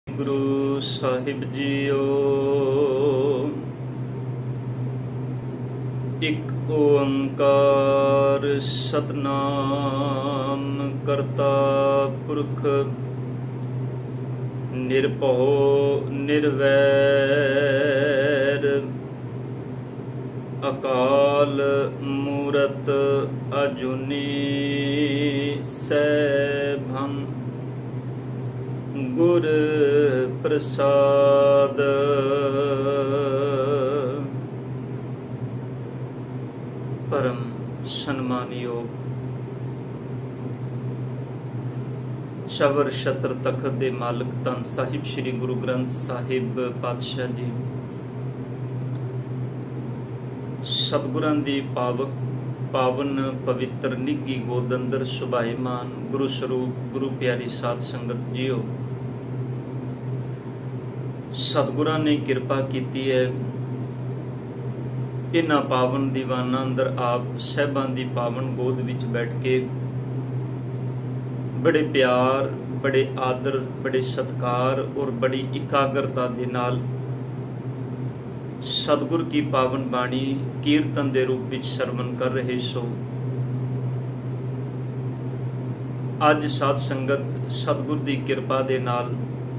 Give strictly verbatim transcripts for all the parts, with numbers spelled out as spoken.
Guru Sahib JIO. ਇੱਕ ਓੰਕਾਰ ਸਤਨਾਮ ਕਰਤਾ ਪੁਰਖ ਨਿਰਭਉ ਨਿਰਵੈਰ ਅਕਾਲ ਮੂਰਤ ਅਜੂਨੀ ਸੈਭੰ ਗੁਰ ਪ੍ਰਸਾਦ। परम सन्मानयोग शवर छत्र तखत दे मालिक धन साहिब श्री गुरु ग्रंथ साहिब पातशाह जी सतगुरां दी पावक पावन पवित्र निगी गोद अंदर सुभाईमान गुरु स्वरूप गुरु प्यारी साध संगत जीओ। सतगुरां ने किरपा कीती है इन्हां पावन दीवाना अंदर आप साहिबां दी पावन गोद विच बैठ के बड़े प्यार बड़े आदर बड़े सत्कार और बड़ी एकाग्रता दे नाल सतगुर की पावन बाणी कीर्तन दे रूप विच सरवण कर रहे सो। अज साध संगत सतगुर दी किरपा दे नाल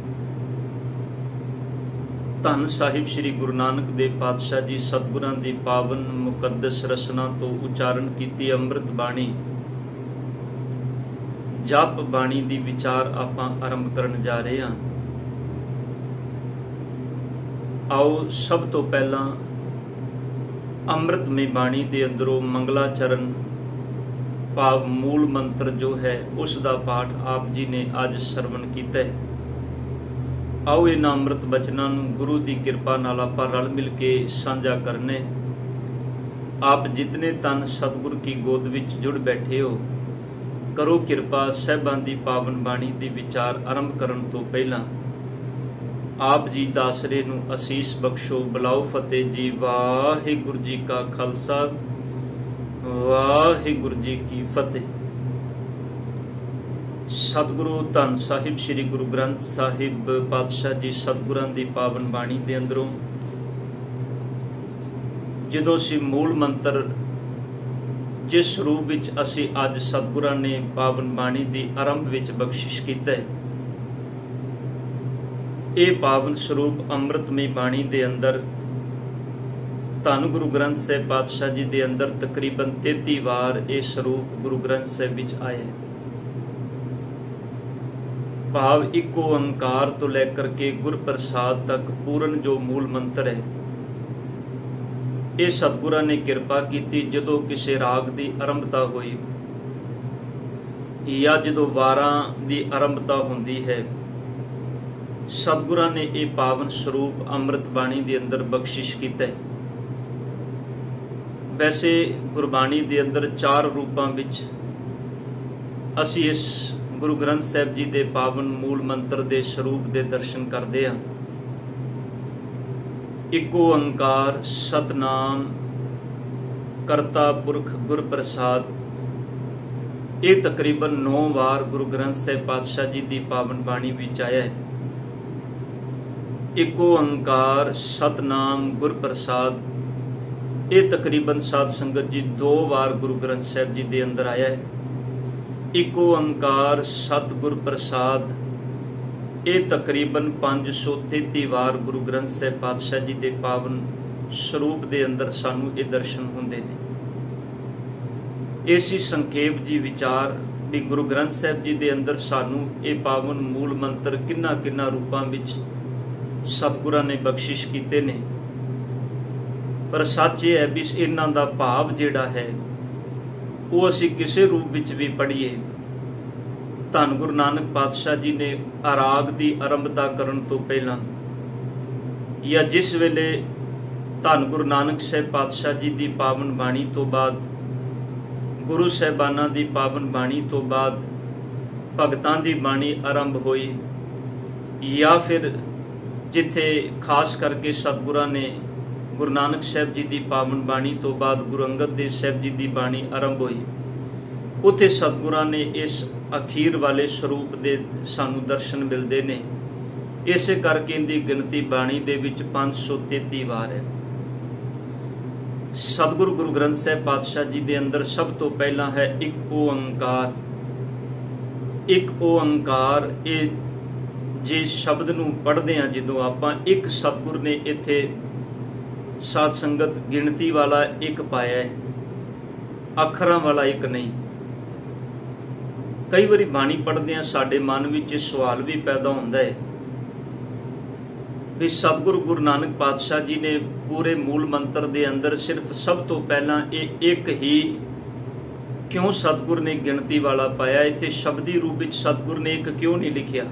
धन साहिब श्री गुरु नानक देव पातशाह जी सतगुरां दी पावन मुकद्दस रसना तो उचारण कीती अमृत बाणी जप बाणी दी विचार आपां आरंभ करन जा रहे हां। आओ सब तो पहला अमृतमय बाणी दे अंदरों मंगलाचरण भाव मूल मंत्र जो है उस दा पाठ आप जी ने अज सरवण कीता है। आओ इन अमृत बचनों गुरु की कृपा नाल आपां रल मिल के साझा करने। आप जितने तन सतगुर की गोद विच जुड़ बैठे हो करो कृपा साहिबां दी पावन बाणी दी विचार आरंभ करन तो पहला आप जी दासरे नूं असीस बख्शो। बुलाओ फतेह जी। वाहिगुरू जी का खालसा वाहिगुरू जी की फतेह। सतगुरु धन साहिब श्री गुरु ग्रंथ साहिब पातशाह जी सतगुरां दी पावन बाणी दे अंदरों जदों असीं मूल मंत्र जिस रूप विच असीं अज सतगुरां ने पावन बाणी दी आरंभ विच बख्शिश कीता है, ये पावन स्वरूप अमृतमय बाणी दे अंदर धन गुरु ग्रंथ साहिब पातशाह जी दे अंदर तकरीबन तेती वार ये स्वरूप गुरु ग्रंथ साहिब विच आए। भाव इको ओंकार तो लेकर के गुर प्रसाद तक पूर्ण जो मूल मंत्र है ये सतगुरां ने किरपा की जदों किसी राग की आरंभता हुई या जदों वारां की आरंभता होंदी है सतगुरां ने यह पावन स्वरूप अमृत बाणी के अंदर बख्शिश किया है। वैसे गुरबाणी के अंदर चार रूपों विच असी इस गुरु ग्रंथ साहिब जी दे पावन मूल मंत्र दे स्वरूप दे दर्शन करते हैं। इको ओंकार सतनाम करता पुरख गुर प्रसाद ये तकरीबन नौ वार गुरु ग्रंथ साहिब पातशाह जी दी पावन बाणी विच आया है। इको ओंकार सतनाम गुर प्रसाद ये तकरीबन साध संगत जी दो वार गुरु ग्रंथ साहिब जी दे अंदर आया है। इको ओंकार सतगुर प्रसाद ये तकरीबन पांच सौ तेती वार गुरु ग्रंथ साहिब पातशाह जी के पावन स्वरूप के अंदर सानू ये दर्शन होंदे ने। इसी संखेप जी विचार भी गुरु ग्रंथ साहिब जी के अंदर सानू ये पावन मूल मंत्र किन्ना किन्ना रूपां विच सतगुरां ने बख्शिश कीते ने। पर सच ये है भी इन्हां दा भाव जिहड़ा है वो असी किसी रूप विच भी पढ़िए धन गुरु नानक पातशाह जी ने आराग की आरंभता करन तो पहला या जिस वेले धन गुरु नानक साहिब पातशाह जी की पावन बाणी तो बाद गुरु साहिबाना की पावन बाणी तो बाद भगतां की बाणी आरंभ हुई या फिर जिथे खास करके सतगुरां ने गुरु नानक साहिब जी की पावन बाणी तो बाद गुरु अंगद देव साहिब जी की बाणी आरंभ हुई उत्थे सतगुरां ने इस अखीर वाले स्वरूप दे सानू दर्शन मिलते ने इसे करके इनकी गिनती बाणी दे विच पांच सौ तेती वार है। सतगुरु गुरु ग्रंथ साहिब पातशाह जी दे अंदर सब तो पहला है एक ओंकार। एक ओंकार ये जे शब्द नूं पढ़दे हां जदों आपां, एक सतगुर ने इत्थे साध संगत गिणती वाला एक पाया है, अखरां वाला एक नहीं। कई बारी बाणी पढ़दे हां साडे मन विच सवाल भी पैदा हुंदा है भी सतगुरु गुरु नानक पातशाह जी ने पूरे मूल मंत्र दे अंदर सिर्फ सब तो पहला ये एक ही क्यों सतगुर ने गिणती वाला पाया, इत्थे शब्दी रूप विच सतगुर ने एक क्यों नहीं लिखिया।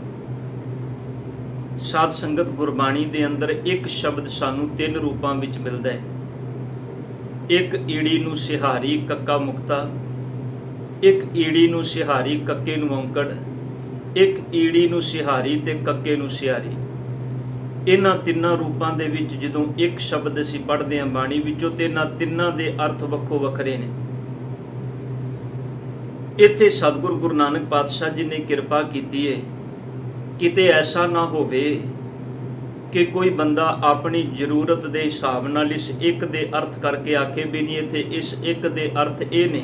साध संगत गुरबाणी दे अंदर एक शब्द सानू तीन रूपां विच मिलदा है। एक ईड़ी नूं सिहारी कक्का मुक्ता, एक ईड़ी नूं सिहारी कक्के नूं औंकड़, एक ईड़ी नूं सिहारी ते कक्के नूं सिहारी। इन्हां तिन्नां रूपां दे विच जदों एक शब्द असीं पढ़दे हां बाणी विचों ते इन्हां तिन्नां दे अर्थ वक्खो वखरे ने। इत्थे सतगुरु गुरु नानक पातशाह जी ने किरपा कीती है, किते ऐसा ना होवे कि कोई बंदा अपनी जरूरत दे हिसाब नाल इस एक दे अर्थ करके आखे भी नहीं इत्थे इस एक दे अर्थ ये ने।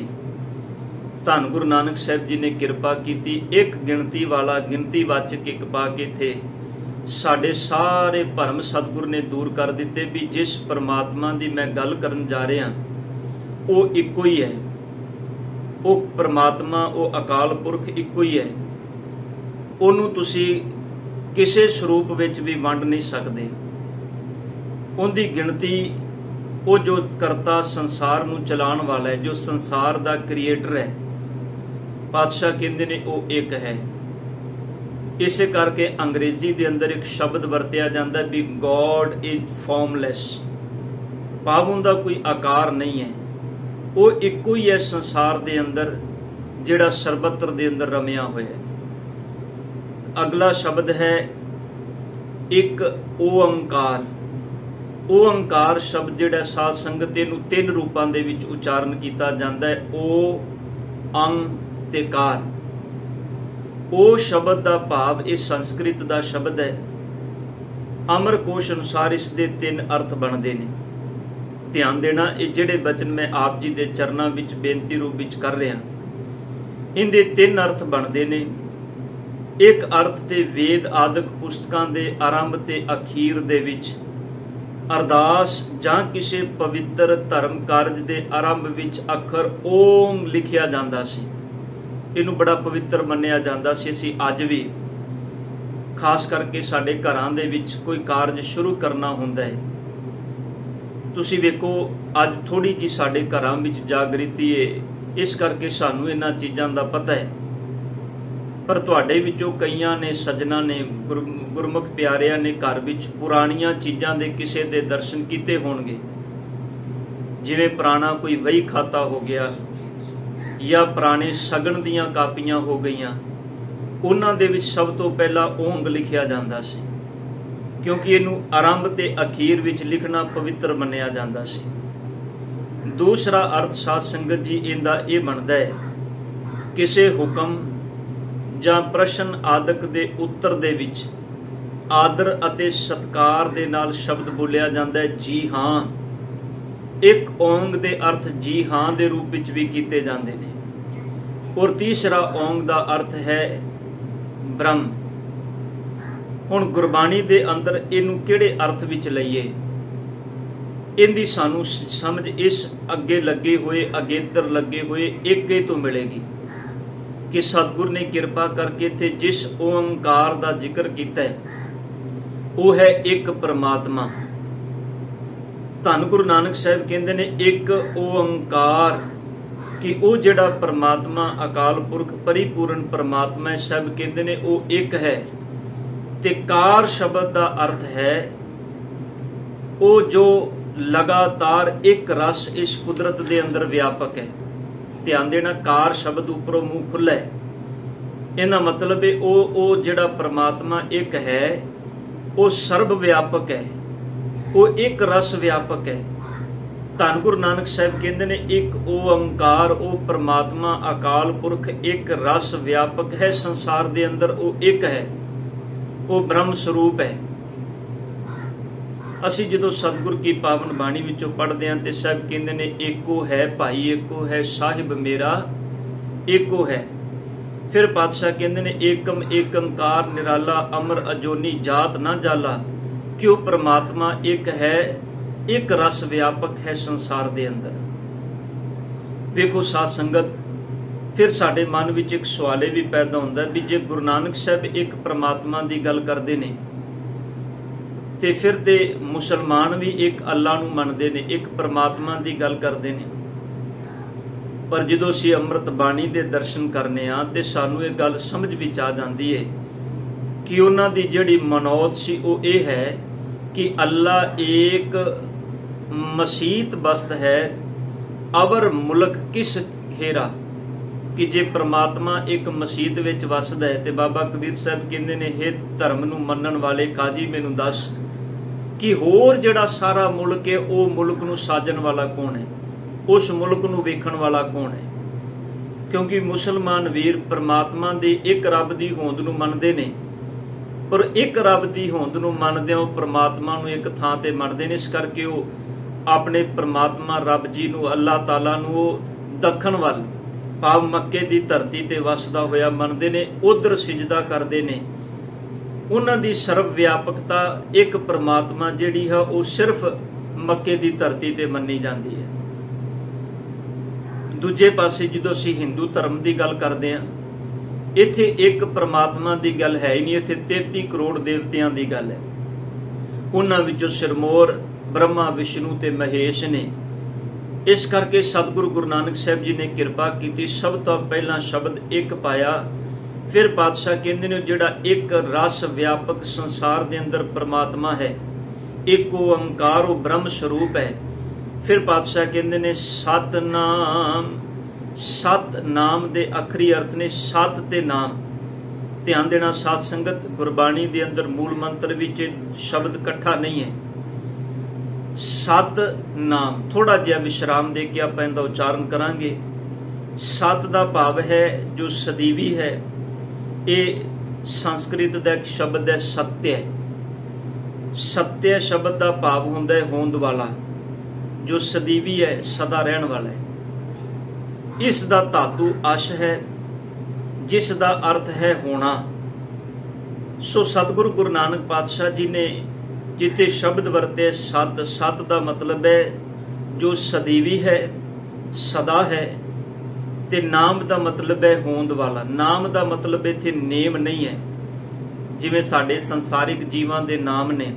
धन गुरु नानक साहिब जी ने किरपा कीती, एक गिणती वाला गिनती वाचक एक पा के थे साडे सारे भरम सतगुर ने दूर कर दिते भी जिस परमात्मा की मैं गल करन जा रहा वो इक्को ही है। वो परमात्मा वो अकाल पुरख इक्को ही है, उन्होंने तुसी किसी स्वरूप विच भी वंड नहीं सकते। उनकी गिणती वो जो करता संसार नूं चलाण वाला है, जो संसार दा क्रिएटर है, पातशाह कहंदे ने वो एक है। इसे करके अंग्रेजी दे अंदर एक शब्द वरतिया जाता है भी गॉड इज फॉर्मलैस, भाव उनका कोई आकार नहीं है, वो इक्को ही है संसार दे अंदर जिहड़ा सर्वत्र दे अंदर रमिया होया है। अगला शब्द है एक ओंकार। ओंकार शब्द जिहड़ा साध संगत इहनूं तीन रूपां दे विच उचारण कीता जांदा है, ओ अंग ते कार। ओ शब्द दा भाव इह संस्कृत दा शब्द है। अमरकोश अनुसार इस दे तीन अर्थ बनते हैं। ध्यान देना, ये जिहड़े वचन मैं आप जी दे चरनां विच बेनती रूप विच कर रहा, इनके तीन अर्थ बनते हैं। एक अर्थ ते वेद आदਿਕ पुस्तकां दे आरंभ ते अखीर दे विच अरदास जां किसी पवित्र धर्म कारज दे आरंभ विच अखर ओम लिखिया जांदा सी। इनू बड़ा पवित्र मन्निया जाता सी। असीं अज भी खास करके साडे घरां दे विच कोई कारज शुरू करना हुंदा है, तुसीं वेखो अज थोड़ी जी साडे घरां विच जागृति है, इस करके सानू इन्हां चीज़ां दा पता है। पर तुहाडे विचों कईयां ने सज्जनां ने गुर गुरमुख प्यारियां ने घर विच पुराणियां चीज़ां दे किसे दे दर्शन कीते होणगे, जिवें पुराना कोई वही खाता हो गया या पुराने सगन दियां कापियां हो गईयां। उन्हां दे विच सब तो पहला ओंग लिखिया जांदा सी, क्योंकि इनू आरंभ ते अखीर विच लिखना पवित्र मन्निया जांदा सी। दूसरा अर्थ साध संगत जी इहदा यह बनता है, किसी हुक्म जां प्रश्न आदਿਕ दे उत्तर दे विच आदर अते सत्कार दे नाल शब्द बोलिया जांदा है जी हाँ। एक ओंग दे अर्थ जी हाँ दे रूप विच भी कीते जांदे ने। और तीसरा ओंग दा अर्थ है ब्रह्म। हुण गुरबाणी दे अंदर इनू किहड़े अर्थ विच लईए, इनदी सानू समझ इस अगे लगे हुए अगेतर लगे हुए एक ही तो मिलेगी कि सतगुर ने कृपा करके थे जिस ओंकार दा जिक्र किया है वो है एक परमात्मा। धन गुरु नानक साहिब कहते ने एक ओंकार कि वो जिहड़ा परमात्मा अकाल पुरख परिपूर्ण परमात्मा है, सब कहते ने वो एक है। ते कार शब्द का अर्थ है वो जो लगातार एक रस इस कुदरत के अंदर व्यापक है। ध्यान देना, कार शब्द उपरों मुंह खुला है, इहदा मतलब है वो वो जिहड़ा परमात्मा एक है वो सर्व व्यापक है, वो एक रस व्यापक है। धन गुरु नानक साहिब कहते ने एक ओंकार वो परमात्मा अकाल पुरख एक रस व्यापक है, संसार दे अंदर वो एक है। वो ब्रह्म स्वरूप है। असी जो सतगुर की पावन बाणी विचों पढ़ते हैं तो सब कहते ने एको है भाई, एको है साहिब मेरा, एको है। फिर पातशाह कहते ने एकम एक अंकार निराला, अमर अजोनी जात ना जाला, क्यों परमात्मा एक है, एक रस व्यापक है संसार दे अंदर। वेखो साध संगत, फिर साडे मन विच एक सवाल भी पैदा होंदा भी जे गुरु नानक साहब एक परमात्मा की गल करते ने ते फिर ते मुसलमान भी एक अल्लाह नूं मनदे ने, एक परमात्मा की गल करते ने। पर जदों असीं अमृत बाणी दे दर्शन करने आ ते सानूं ये गल समझ विच आ जांदी है कि उन्हां दी जिहड़ी मनौत सी वो ये है कि अल्लाह एक मसीत बस्त है, अवर मुल्क किस हेरा। कि जे परमात्मा एक मसीत विच वसदा है तो बाबा कबीर साहब कहंदे ने, हे धर्म नूं मनण वाले काजी मैनूं दस कि होर जिहड़ा सारा मुल्क है वो मुल्क नूं साजण वाला कौन है, उस मुल्क नूं वेखण वाला कौन है। क्योंकि मुसलमान वीर परमात्मा दे एक रब दी होंद नूं मनदे ने, पर एक रब दी होंद नूं मनदिआं परमात्मा नूं एक थां ते मनदे ने। इस करके वो अपने परमात्मा रब जी नूं, अल्लाह ताला नूं दखण वल भाव मक्के की धरती ते वसदा होया मनते ने, उधर सिजदा करते ने। उन्हां दी सर्व व्यापकता एक परमात्मा जिहड़ी है वो सिर्फ मक्के की धरती ते मन्नी जाती है। दूजे पासे जदों असीं हिंदू धर्म की गल करते हैं, इत्थे एक परमात्मा की गल है ही नहीं, इत्थे तेती करोड़ देवतियां की गल है। उन्हां विचों सिरमौर ब्रह्मा विष्णु ते महेश ने। इस करके सतगुरु गुरु नानक साहब जी ने किरपा की, सब तो पहला शब्द एक पाया। फिर पातशाह कहते ने जिहड़ा एक रस व्यापक संसार दे अंदर परमात्मा है, एक ओंकार वो ब्रह्म स्वरूप है। फिर पातशाह कहते ने सतनाम, सत नाम दे आखरी अर्थ ने सत ते नाम। ध्यान देना साध संगत, गुरबाणी दे अंदर मूल मंत्र विच शब्द इकट्ठा नहीं है। सत नाम, थोड़ा जिहा विश्राम दे के आप इहदा उच्चारण करांगे। सत दा भाव है जो सदीवी है, ये संस्कृत दा एक शब्द है सत्य। सत्य शब्द दा भाव हुंदा है होंद वाला, जो सदीवी है सदा रहन वाला है। इस दा धातु अश है जिस दा अर्थ है होना। सो सतगुरु गुरु नानक पातशाह जी ने जिथे शब्द वरते सत, सत का मतलब है जो सदीवी है, सदा है। ते नाम का मतलब है होंद वाला। नाम का मतलब इत्थे नेम नहीं है, जिवें साडे संसारिक जीवां दे नाम ने।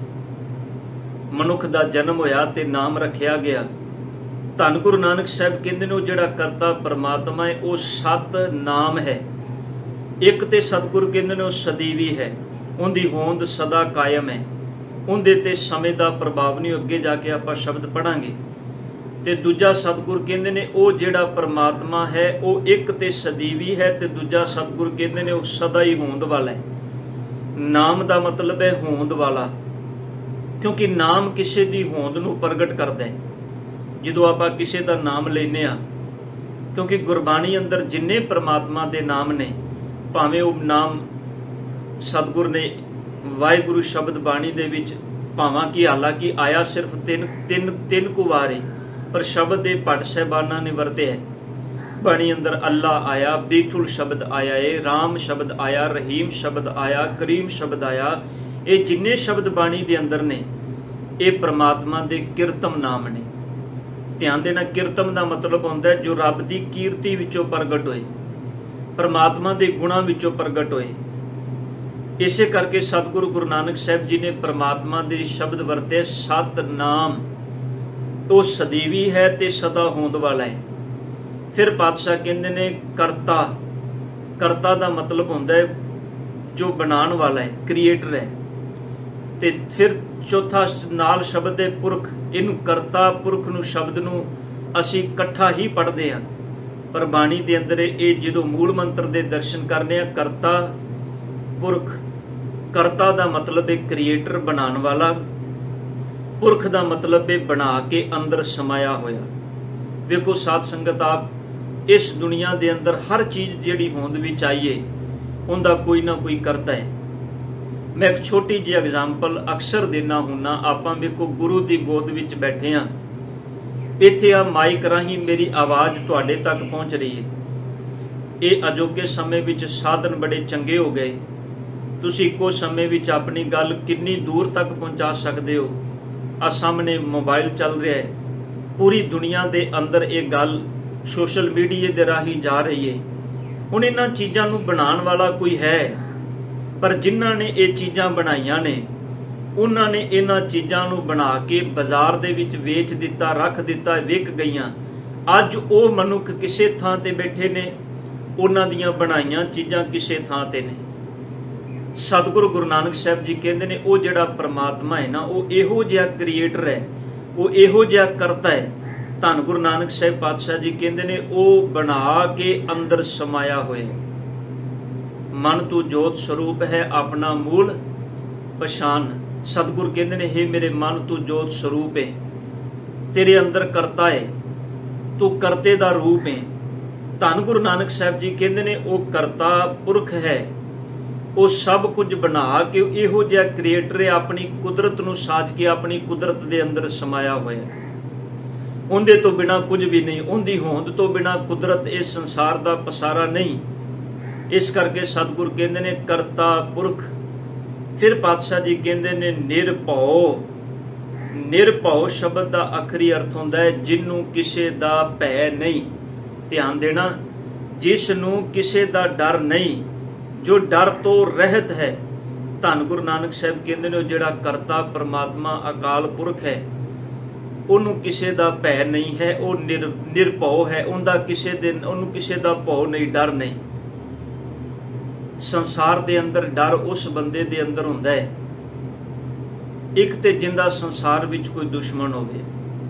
मनुख का जन्म होया ते नाम रखिया गया। धन गुरु नानक साहब कहंदे ने जिहड़ा करता परमात्मा है वो सत नाम है। एक ते सतगुरु कहंदे ने वो सदीवी है, उनकी होंद सदा कायम है, उनदे ते समय का प्रभाव नहीं। अगे जाके आपां शब्द पढ़ांगे। ते दूजा सतगुरु कहंदे ने वो जिहड़ा परमात्मा है वो एक ते सदीवी है, ते दूजा सतगुरु कहंदे ने वो सदा ही होंद वाला है। नाम का मतलब है होंद वाला, क्योंकि नाम किसी की होंद नूं प्रगट करता है। जदों आपां किसी का नाम लेने आ, क्योंकि गुरबाणी अंदर जिन्ने परमात्मा के नाम ने, भावें वो नाम सतगुर ने वाहिगुरु शब्द बाणी दे विच भावां कि हालांकि आया सिर्फ तीन तीन तीन कु वार है, पर शब्द दे भट्ट साहिबाना ने वरते है। बाणी अंदर अल्लाह आया, बीठुल शब्द आया है, राम शब्द आया, रहीम शब्द आया, करीम शब्द आया। ये जिन्ने शब्द बाणी दे अंदर ने ये परमात्मा दे किरतम नाम ने। ध्यान देना, किरतम का मतलब होंदा है जो रब की कीर्ति विचों प्रगट होए, परमात्मा के गुणां विचों प्रगट होए। इसे करके सतगुरु गुरु नानक साहब जी ने परमात्मा दे शब्द वरते सत नाम। वो सदीवी है ते सदा होंद वाला है। फिर पातशाह कहंदे ने करता, करता का मतलब होंदा है जो बनाने वाला है, क्रिएटर है। ते फिर चौथा नाल शब्द है पुरख। इनू करता पुरख नू शब्द नू असी इकट्ठा ही पढ़ते हैं, पर बाणी दे अंदर ये जो मूल मंत्र दे दर्शन करने हैं, करता पुरख। करता का मतलब है क्रिएटर, बनाने वाला। पुरख का मतलब है बना के अंदर समाया होया। देखो साध संगत, आप इस दुनिया के अंदर हर चीज जिहड़ी होंद विच आई है उनका कोई ना कोई करता है। मैं एक छोटी जी एग्जाम्पल अक्सर देना हुन्ना। आपां वेखो गुरु दी गोद विच बैठे हाँ, इत्थे आ माइक राही मेरी आवाज़ तुहाडे तक पहुँच रही है। ये अजोके समय विच साधन बड़े चंगे हो गए, तुसीं इक्को समय विच अपनी गल कितनी दूर तक पहुँचा सकते हो। आ सामने मोबाइल चल रहा है, पूरी दुनिया दे अंदर ये गल सोशल मीडिया दे राही जा रही है। हुण इन्हां चीज़ां नूं बनाउण वाला कोई है, पर जिन्हां ने ये चीज़ां बनाईयां ने उन्हां ने इन्हां चीज़ां नूं बना के बाजार दे विच वेच दिता, रख दिता, विक गईयां। अज वो मनुख किसे थां ते बैठे ने, उन्हां दियां बनाईयां चीज़ां किसे थां ते ने। सतगुरु गुरु नानक साहब जी कहते हैं वो जिहड़ा परमात्मा है ना, वो इहो जिहा क्रिएटर है, वो इहो जिहा करता है। धन गुरु नानक साहब पातशाह जी कहते हैं वो बना के अंदर समाया होए। मन तू जोत स्वरूप है अपना मूल पछान। सतगुरु कहते हैं हे मेरे मन तू जोत स्वरूप है, तेरे अंदर करता है, तू करते दा रूप है। धन गुरु नानक साहब जी कहते हैं वो करता पुरख है, वो सब कुछ बना के इहो जिहा क्रिएटर है, अपनी कुदरत नूं साज के अपनी कुदरत दे अंदर समाया होया। उनदे तो बिना कुछ भी नहीं, उनदी होंद तो बिना कुदरत इस संसार दा पसारा नहीं। इस करके सतगुरु कहते ने करता पुरख। फिर पातशाह जी कहते ने निरभौ। निरभौ शब्द का आखिरी अर्थ होंदा है जिन्नू किसे दा भय नहीं। ध्यान देना, जिसनू किसे दा डर नहीं, जो डर तो रहत है। धन गुरु नानक साहब कहते ने जिहड़ा करता परमात्मा अकाल पुरख है, उन्हों किसे दा भय नहीं है, वो निर निरभौ है। उनका किसे दिन उन्होंने किसे दा भौ नहीं, डर नहीं। संसार दे अंदर डर उस बंदे दे अंदर हुंदा है, एक ते जिंदा संसार विच कोई दुश्मन होवे,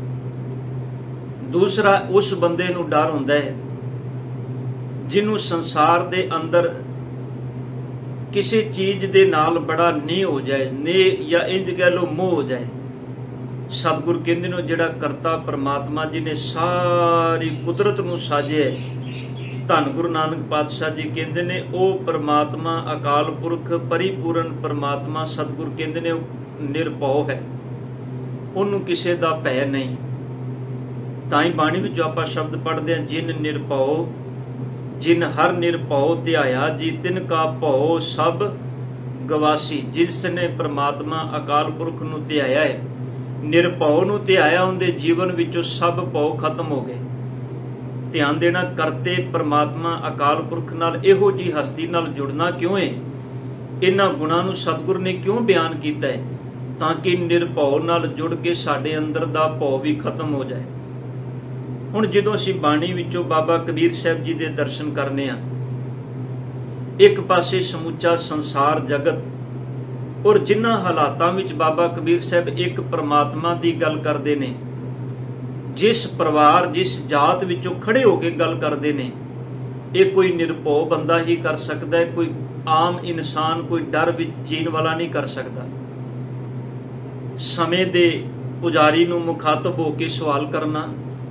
दूसरा उस बंदे नूं डर हुंदा है जिन्हों संसार दे अंदर किसी चीज दे नाल बड़ा नी हो जाए, ने या इंज कह लो मोह हो जाए। सतगुरु कहंदे ने जिहड़ा करता परमात्मा जिन्हें सारी कुदरत नूं साजे है। धन गुरु नानक पातशाह जी कहते ने ओ परमात्मा अकाल पुरख परिपूर्ण परमात्मा। सतगुरु कहते ने निरभौ है, उन्होंने किसी का भय नहीं। ताई बाणी विच आपां शब्द पढ़दे हां, जिन निरभौ जिन हर निरभौ ध्याया जी तिन का भौ सब गवासी। जिसने परमात्मा अकाल पुरख नूं ध्याया है, निरभौ नूं ध्याया, उनके जीवन विचों सब भौ खत्म हो गए। ध्यान देना, करते परमात्मा अकाल पुरख नाल इहो जी हस्ती नाल जुड़ना क्यों है? इन्हां गुणां नूं सतगुरु ने क्यों बयान कीता है? ताकि निरभौ नाल जुड़ के साडे अंदर दा भौ भी खत्म हो जाए। हुण जदों असीं बाणी विचों बाबा कबीर साहब जी दे दर्शन करने आ, एक पासे समूचा संसार जगत और जिन्हां हालातां विच बाबा कबीर साहब एक परमात्मा दी गल करदे ने, जिस परिवार जिस जात विचों खड़े होके गल करते ने, ये कोई निरभौ बंदा ही कर सकता है। कोई आम इंसान कोई डर विच जीण वाला नहीं कर सकता। समय दे पुजारी नूं मुखातब होके सवाल करना,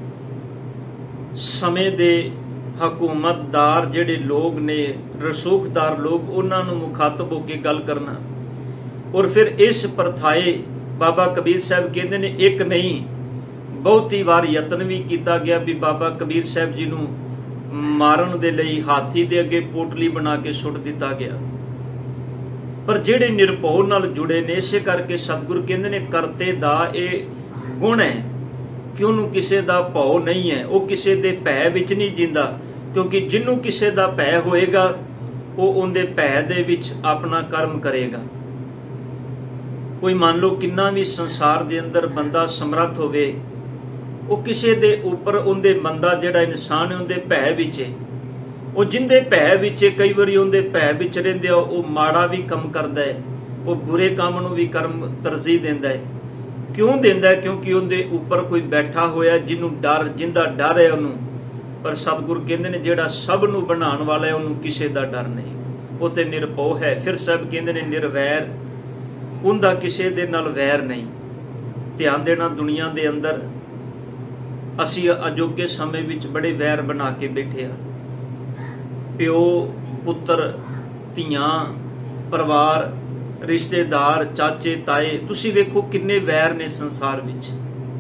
समय दे हकूमतदार जिहड़े लोग ने, रसूखदार लोग, उन्हां नूं मुखातब होके गल करना। और फिर इस प्रथाए बाबा कबीर साहब कहते ने एक नहीं बहुती बार यतन भी किया गया भी बाबा कबीर साहब जी नूं मारन दे लई हाथी दे अगे पोटली बना के सुट दिता गया। पर जिहड़े निरभौ नाल जुड़े ने, इसे करके सतगुरु कहंदे ने करते दा ये गुण है कि उन्होंने किसी का भौ नहीं है, वो किसी के भय विच नहीं जींदा। क्योंकि जिन्हों किसी का भय होएगा वो उनके भय दे विच अपना कर्म करेगा। कोई मान लो किन्ना भी संसार दे अंदर बंदा समर्थ होवे, वो किसी दे उपर उनके बंदा जिहड़ा इंसान है उनके भय विच है। वो जिंदे भय विच कई बारी उनके भय विच रहिंदे वो माड़ा भी कम करता है, वो बुरे काम नूं भी कर्म तरजीह देंदा है। क्यों देंदा है? क्योंकि उनके उपर कोई बैठा होया जिन्हों डर, जिंदा डर है उन्होंने। पर सतगुरु कहंदे ने जिहड़ा सब नूं बनाउण वाला है उन्होंने किसी का डर नहीं, वो ते निरभौ है। फिर सब कहंदे ने निर्वैर, उनका किसी दे नाल वैर नहीं। ध्यान देना, दुनिया दे अंदर असी अजोके समय विच बड़े वैर बना के बैठे आ। प्यो पुत्र, धीआं, परिवार, रिश्तेदार, चाचे ताए, तुसी वेखो किन्ने वैर ने संसार विच।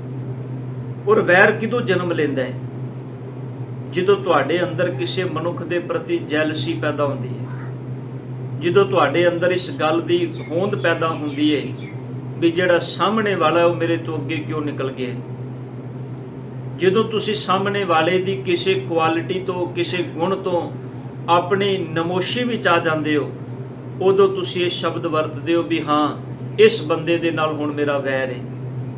और वैर किदों जन्म लेंदा है? जिदों तुहाडे अंदर किसी मनुख दे प्रति जैलसी पैदा होंदी है, जिदों तुहाडे अंदर इस गल दी होंद पैदा होंदी है भी जिहड़ा सामने वाला वो मेरे तो अगे क्यों निकल गया। जदों तुसी सामने वाले दी किसी क्वालिटी तो, किसी गुण तो अपनी नमोशी विच आ जांदे हो, उदों तुसी ये शब्द वरतदे हो भी हाँ इस बंदे दे नाल हुण मेरा वैर है।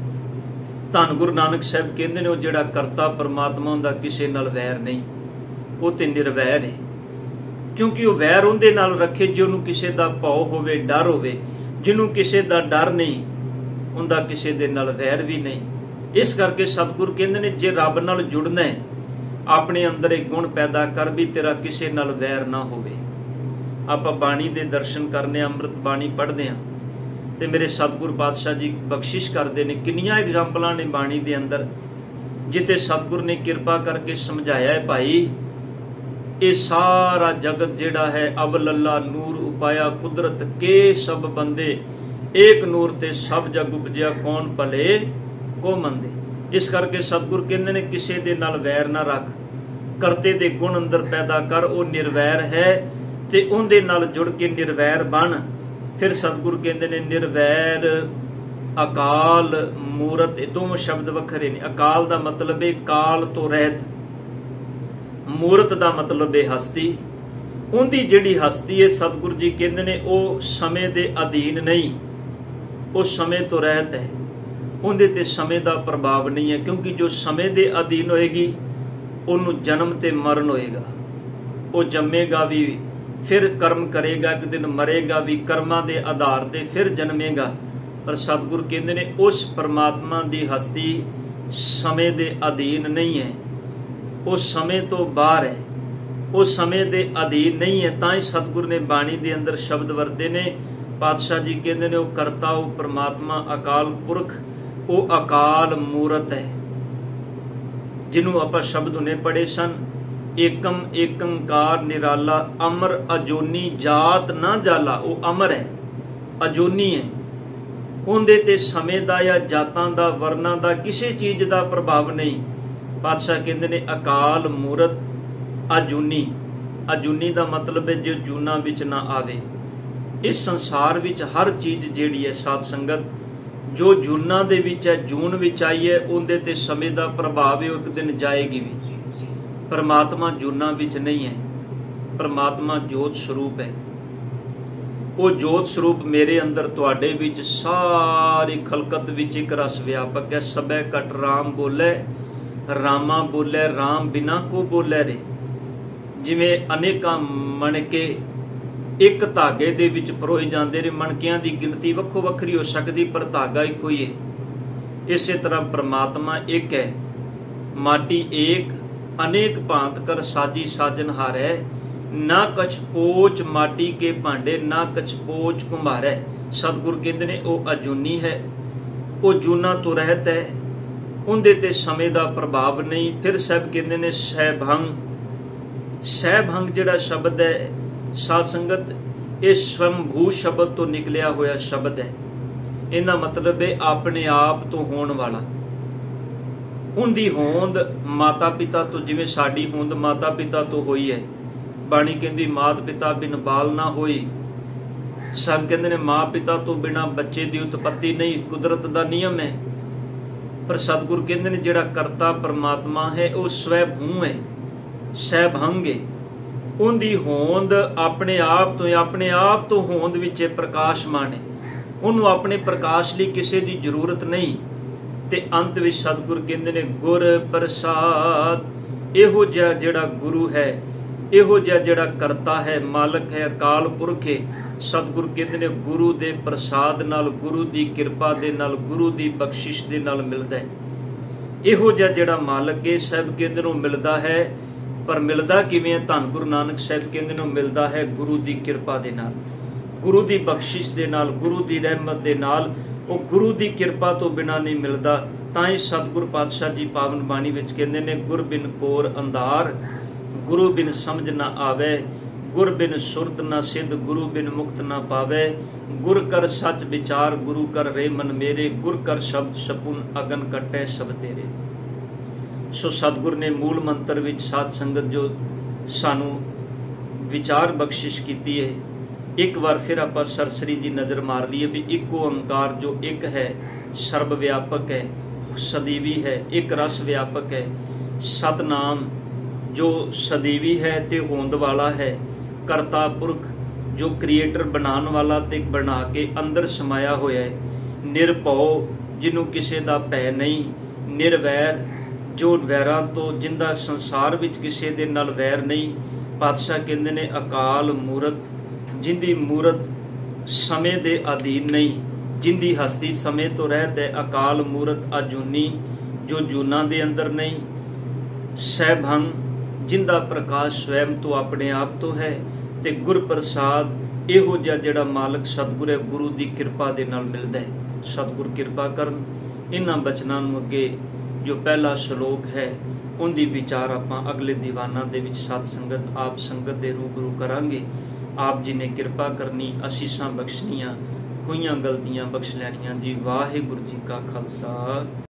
धन गुरु नानक साहब कहंदे ने वो जिहड़ा करता परमात्मा हुंदा किसी नाल वैर नहीं, वो ते निर्वैर है। क्योंकि वो वैर उहदे नाल रखे जिहनूं किसी दा भौ होवे, डर होवे। जिन्हों किसी दा डर नहीं उनका किसी दे नाल वैर भी नहीं। इस करके सतगुरु कहंदे ने जे रब नाल जुड़ना है अपने अंदर एक गुण पैदा कर भी तेरा किसी नाल वैर ना होवे। आपां बाणी दे दर्शन करने, अमृत बाणी पढ़दे हां ते मेरे सतगुरु पातशाह जी बख्शिश करते हैं। किन्नियां एग्जाम्पलां ने बाणी दे अंदर जिते सतगुरु ने किरपा करके समझाया है भाई ये सारा जगत जिहड़ा है अवल अल्लाह नूर उपाया कुदरत के सब बंदे एक नूर ते सब जग उपजिया कौन भले को मंदे। इस करके सतगुरु कहंदे ने किसी दे नाल वैर ना रख, करते दे गुण अंदर पैदा कर, वो निर्वैर है ते उहदे नाल जुड़ के निर्वैर बन। फिर सतगुरु कहंदे ने निर्वैर अकाल मूरत, ये दोनों शब्द वखरे ने। अकाल दा मतलब है काल तो रहत, मूरत दा मतलब है हस्ती। उनकी जिहड़ी हस्ती है सतगुरु जी कहंदे ने वो समय दे अधीन नहीं, वो समय तो रहत है, उहदे ते समय दा प्रभाव नहीं है। क्योंकि जो समय दे अधीन होएगी उन्होंने जन्म ते मरण होएगा। वो जम्मेगा भी, फिर कर्म करेगा, एक दिन मरेगा भी, कर्मां दे आधार ते फिर जन्मेगा। पर सतगुरु कहंदे ने उस परमात्मा दी हस्ती समय दे अधीन नहीं है, वो समय तो बाहर है, वो समय दे अधीन नहीं है। तां ही सतगुरु ने बाणी दे अंदर शब्द वरते ने। पातशाह जी कहंदे ने वो करता, वो परमात्मा अकाल पुरख, वो अकाल मूरत है। जिन्हों आपां शब्द उन्हें पढ़े सन, एकम एकंकार निराला अमर अजोनी जात ना जाला। वो अमर है, अजोनी है, उहदे ते समय दा या जातां दा वर्णां दा किसी चीज दा प्रभाव नहीं। पातशाह कहंदे ने अकाल मूरत अजूनी। अजूनी दा मतलब है जो जूना विच ना आवे। इस संसार विच हर चीज जिहड़ी है साध संगत जो जूना दे विच है, जून विच आई है, उहदे ते समय दा प्रभाव है, एक दिन जाएगी भी। परमात्मा जूना विच नहीं है, परमात्मा जोत स्वरूप है। वो जोत स्वरूप मेरे अंदर तुहाडे विच सारी खलकत विच एक रस व्यापक है। सबे कट राम बोले, रामा बोले, राम बिना को बोले रे। जिवें अनेकां मणके एक धागे दे विच परोए जांदे ने, मणकियां दी गिनती वक्खो वखरी हो सकदी पर धागा इक्को ही है। इसे तरह परमात्मा एक है, माटी एक, अनेक भांत कर साजी साजनहार है। ना कछ पोच माटी के भांडे, ना कछ पोच कुम्हार है। सतगुरु कहंदे ने वो अजूनी है, वो जूना तो रहत है, उनदे ते समय दा प्रभाव नहीं। फिर साहब कहंदे ने सहभंग। सहभंग जिहड़ा शब्द है साध संगत, ये स्वयंभू शब्द तो निकलिया होया शब्द है। इहदा मतलब है अपने आप तो होने वाला। उनकी होंद माता पिता तो, जिवें साडी होंद माता पिता तो होई है। बाणी कहंदी मात पिता बिन बाल ना होई। सब कहंदे ने मां पिता तो बिना बच्चे की उत्पत्ति नहीं, कुदरत का नियम है। पर सतगुरु कहंदे ने जिहड़ा करता परमात्मा है वो स्वयंभू है, सहभंग है। उनकी होंद अपने आप तो, अपने आप तो होंद विच प्रकाशमान है। उन्होंने अपने प्रकाश लई किसी की जरूरत नहीं। ते अंत विच सतगुरु कहंदे ने गुर प्रसाद। इहो जिहा जिहड़ा गुरु है, इहो जिहा जिहड़ा करता है, मालक है, अकाल पुरख है। सतगुरु कहंदे ने गुरु दे प्रसाद नाल, गुरु दी किरपा दे नाल, गुरु दी बख्शिश दे नाल मिलदा है। इहो जिहा जिहड़ा मालक है साहब कहंदे ने मिलदा है। पर मिलदा किवें है? धन गुरु नानक साहब कहंदे ने मिलदा है गुरु दी किरपा दे नाल, गुरु दी बख्शिश दे नाल, गुरु दी रहमत दे नाल। वो गुरु दी किरपा तो बिना नहीं मिलदा। तां ही सतगुरु पातशाह जी पावन बाणी विच कहंदे ने गुर बिन कोर अंधार, गुरु बिन समझ ना आवे। गुर बिन सुरत न सिद्ध, गुरु बिन मुक्त न पावे। गुर कर सच विचार, गुरु कर रे मन मेरे। गुर कर शब्द सपुन, अगन कटे सब तेरे। सो सतगुर ने मूल मंत्र विच साध संगत जो सानू विचार बख्शिश कीती है। एक बार फिर आपां सरसरी जी नज़र मार लीए भी इको ओंकार जो एक है, सर्व व्यापक है, सदीवी है, एक रस व्यापक है। सतनाम जो सदीवी है ते होंद वाला है। करता पुरख जो क्रिएटर बनाने वाला ते बना के अंदर समाया होया है। निरभौ जिन्हों किसी का भय नहीं। निर्वैर जो वैरां तो जिंदा संसार विच किसी दे नाल वैर नहीं। पातशाह कहंदे ने अकाल मूरत जिंदी मूरत समय दे अधीन नहीं। जिंदी हस्ती समय तो रहत है। अकाल मूरत अजूनी जो जूना दे अंदर नहीं। सहभंग जिंदा प्रकाश स्वयं तो अपने आप तो है। ते गुर प्रसाद इहो जिहा जिहड़ा मालक सतगुर है, गुरु की किरपा दे नाल मिलदा है। सतगुर किरपा करन। इन्हां बचनां नूं अगे जो पहला श्लोक है उनकी विचार आपां अगले दीवाना दे विच सत संगत आप संगत दे रूबरू करांगे। आप जी ने किरपा करनी, असीसां बख्शनियां, होईयां गलतियां बख्श लैणियां जी। वाहिगुरू जी का खालसा।